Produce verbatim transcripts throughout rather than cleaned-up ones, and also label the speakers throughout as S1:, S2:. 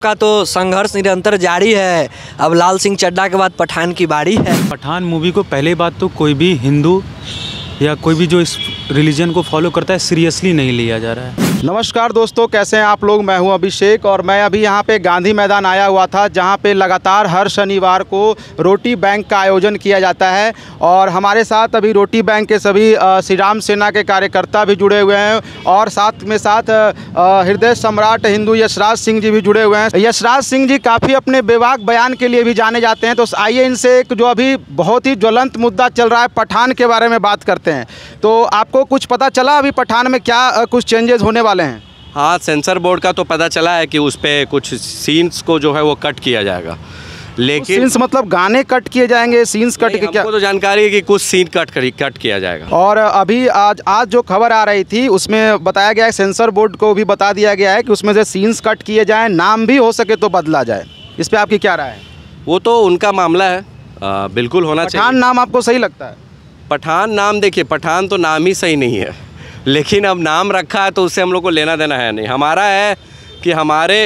S1: का तो संघर्ष निरंतर जारी है। अब लाल सिंह चड्ढा के बाद पठान की बारी है।
S2: पठान मूवी को पहले बात तो कोई भी हिंदू या कोई भी जो इस रिलीजन को फॉलो करता है सीरियसली नहीं लिया जा रहा है।
S3: नमस्कार दोस्तों, कैसे हैं आप लोग। मैं हूं अभिषेक और मैं अभी यहां पे गांधी मैदान आया हुआ था, जहां पे लगातार हर शनिवार को रोटी बैंक का आयोजन किया जाता है। और हमारे साथ अभी रोटी बैंक के सभी श्री राम सेना के कार्यकर्ता भी जुड़े हुए हैं और साथ में साथ हृदय सम्राट हिंदू यशराज सिंह जी भी जुड़े हुए हैं। यशराज सिंह जी काफ़ी अपने बेबाक बयान के लिए भी जाने जाते हैं, तो आइए इनसे एक जो अभी बहुत ही ज्वलंत मुद्दा चल रहा है पठान के बारे में बात करते हैं। तो आपको कुछ पता चला अभी पठान में क्या कुछ चेंजेस होने वाले हैं?
S4: हाँ, सेंसर बोर्ड का तो पता चला है कि उस पर कुछ सीन्स को जो है वो कट किया जाएगा, लेकिन
S3: सीन्स मतलब गाने कट किए जाएंगे, सीन्स कट के क्या?
S4: हमको तो जानकारी है कि कुछ सीन कट कट किया जाएगा।
S3: और अभी आज आज जो खबर आ रही थी उसमें बताया गया है, सेंसर बोर्ड को भी बता दिया गया है कि उसमें से सीन्स कट किए जाएँ, नाम भी हो सके तो बदला जाए। इस पर आपकी क्या राय है?
S4: वो तो उनका मामला है, आ, बिल्कुल होना चाहिए।
S3: पठान नाम आपको सही लगता है?
S4: पठान नाम, देखिए पठान तो नाम ही सही नहीं है, लेकिन अब नाम रखा है तो उससे हम लोग को लेना देना है नहीं। हमारा है कि हमारे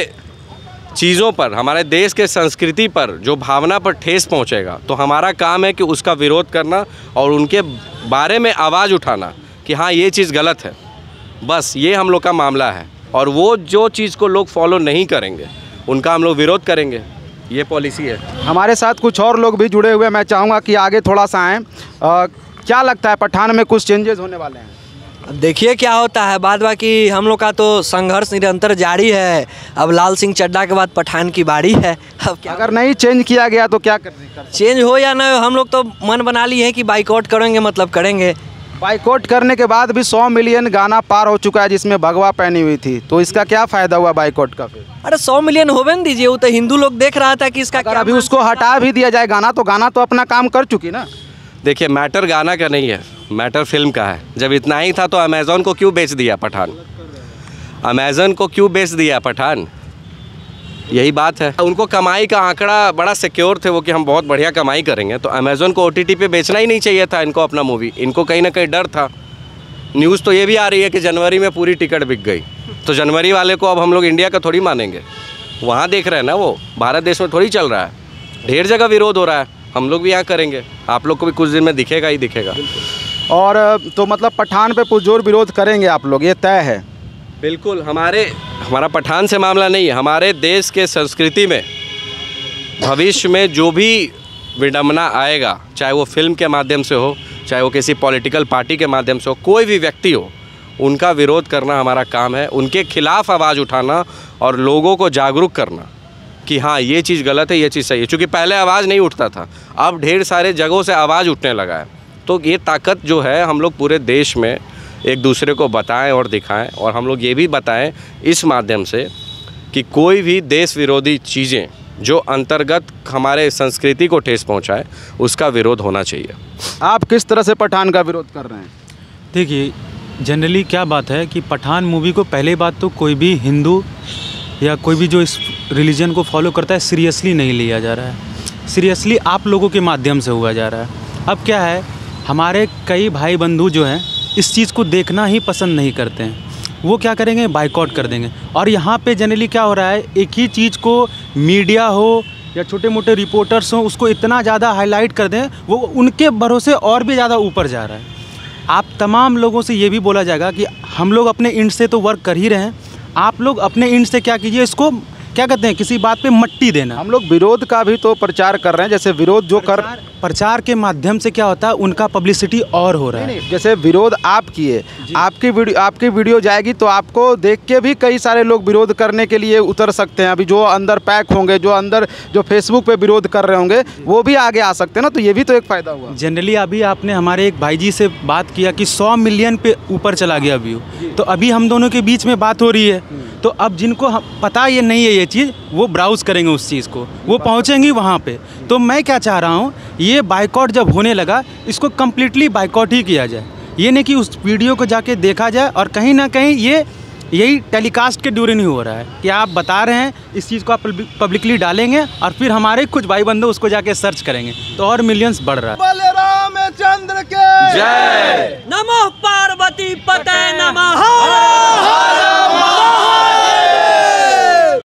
S4: चीज़ों पर, हमारे देश के संस्कृति पर जो भावना पर ठेस पहुंचेगा तो हमारा काम है कि उसका विरोध करना और उनके बारे में आवाज़ उठाना कि हाँ ये चीज़ गलत है। बस ये हम लोग का मामला है। और वो जो चीज़ को लोग फॉलो नहीं करेंगे उनका हम लोग विरोध करेंगे, ये पॉलिसी है।
S3: हमारे साथ कुछ और लोग भी जुड़े हुए, मैं चाहूँगा कि आगे थोड़ा सा आएँ। क्या लगता है पठान में कुछ चेंजेस होने वाले हैं?
S1: देखिए क्या होता है, बाद बाकी हम लोग का तो संघर्ष निरंतर जारी है। अब लाल सिंह चड्ढा के बाद पठान की बारी है। अब क्या
S3: अगर नहीं चेंज किया गया तो क्या कर,
S1: चेंज हो या ना हो, हम लोग तो मन बना लिए हैं कि बाइकआउट करेंगे, मतलब करेंगे।
S3: बाइकआउट करने के बाद भी सौ मिलियन गाना पार हो चुका है जिसमें भगवा पहनी हुई थी, तो इसका क्या फ़ायदा हुआ बाइकआउट का? फिर
S1: अरे सौ मिलियन होवे न दीजिए, वो तो हिंदू लोग देख रहा था कि इसका
S3: अगर
S1: क्या
S3: अभी उसको हटा भी दिया जाए गाना, तो गाना तो अपना काम कर चुकी ना।
S4: देखिए मैटर गाना का नहीं है, मैटर फिल्म का है। जब इतना ही था तो अमेज़न को क्यों बेच दिया पठान? अमेज़न को क्यों बेच दिया पठान? यही बात है। उनको कमाई का आंकड़ा बड़ा सिक्योर थे वो कि हम बहुत बढ़िया कमाई करेंगे, तो अमेज़न को ओटीटी पे बेचना ही नहीं चाहिए था इनको अपना मूवी। इनको कहीं ना कहीं डर था। न्यूज़ तो ये भी आ रही है कि जनवरी में पूरी टिकट बिक गई, तो जनवरी वाले को अब हम लोग इंडिया का थोड़ी मानेंगे। वहाँ देख रहे हैं ना, वो भारत देश में थोड़ी चल रहा है। ढेर जगह विरोध हो रहा है, हम लोग भी यहाँ करेंगे। आप लोग को भी कुछ दिन में दिखेगा ही दिखेगा।
S3: और तो मतलब पठान पे पुरजोर विरोध करेंगे आप लोग, ये तय है?
S4: बिल्कुल। हमारे हमारा पठान से मामला नहीं है, हमारे देश के संस्कृति में भविष्य में जो भी विडंबना आएगा, चाहे वो फिल्म के माध्यम से हो, चाहे वो किसी पॉलिटिकल पार्टी के माध्यम से हो, कोई भी व्यक्ति हो, उनका विरोध करना हमारा काम है। उनके खिलाफ आवाज़ उठाना और लोगों को जागरूक करना कि हाँ ये चीज़ गलत है, ये चीज़ सही है। क्योंकि पहले आवाज़ नहीं उठता था, अब ढेर सारे जगहों से आवाज़ उठने लगा है। तो ये ताकत जो है हम लोग पूरे देश में एक दूसरे को बताएं और दिखाएं। और हम लोग ये भी बताएं इस माध्यम से कि कोई भी देश विरोधी चीज़ें जो अंतर्गत हमारे संस्कृति को ठेस पहुंचाए, उसका विरोध होना चाहिए।
S3: आप किस तरह से पठान का विरोध कर रहे हैं?
S2: देखिए जनरली क्या बात है कि पठान मूवी को पहले बात तो कोई भी हिंदू या कोई भी जो इस रिलीजन को फॉलो करता है सीरियसली नहीं लिया जा रहा है। सीरियसली आप लोगों के माध्यम से हुआ जा रहा है। अब क्या है, हमारे कई भाई बंधु जो हैं इस चीज़ को देखना ही पसंद नहीं करते हैं। वो क्या करेंगे, बाइकआउट कर देंगे। और यहाँ पे जनरली क्या हो रहा है, एक ही चीज़ को मीडिया हो या छोटे मोटे रिपोर्टर्स हों, उसको इतना ज़्यादा हाईलाइट कर दें, वो उनके भरोसे और भी ज़्यादा ऊपर जा रहा है। आप तमाम लोगों से ये भी बोला जाएगा कि हम लोग अपने एंड से तो वर्क कर ही रहे हैं, आप लोग अपने एंड से क्या कीजिए, इसको क्या कहते हैं, किसी बात पे मट्टी देना।
S3: हम लोग विरोध का भी तो प्रचार कर रहे हैं, जैसे विरोध जो कर
S2: प्रचार के माध्यम से क्या होता है, उनका पब्लिसिटी और हो रहा है।
S3: जैसे विरोध आप किए, आपकी वीडियो आपकी वीडियो जाएगी तो आपको देख के भी कई सारे लोग विरोध करने के लिए उतर सकते हैं। अभी जो अंदर पैक होंगे, जो अंदर जो फेसबुक पे विरोध कर रहे होंगे, वो भी आगे आ सकते हैं ना, तो ये भी तो एक फ़ायदा हुआ।
S2: जनरली अभी आपने हमारे एक भाई जी से बात किया कि सौ मिलियन पे ऊपर चला गया व्यू, तो अभी हम दोनों के बीच में बात हो रही है। तो अब जिनको पता ये नहीं है ये चीज़, वो ब्राउज़ करेंगे उस चीज़ को, वो पहुँचेंगी वहाँ पे। तो मैं क्या चाह रहा हूँ, ये बाइकआउट जब होने लगा, इसको कम्प्लीटली बाइकआउट ही किया जाए। ये नहीं कि उस वीडियो को जाके देखा जाए और कहीं ना कहीं ये यही टेलीकास्ट के ड्यूरिंग ही हो रहा है कि आप बता रहे हैं, इस चीज़ को आप पब्लिकली डालेंगे और फिर हमारे कुछ भाई बंधु उसको जाके सर्च करेंगे, तो और मिलियंस बढ़ रहा है।
S3: बलरामचंद्र के
S4: जय।
S1: नमः पार्वती पते नमः।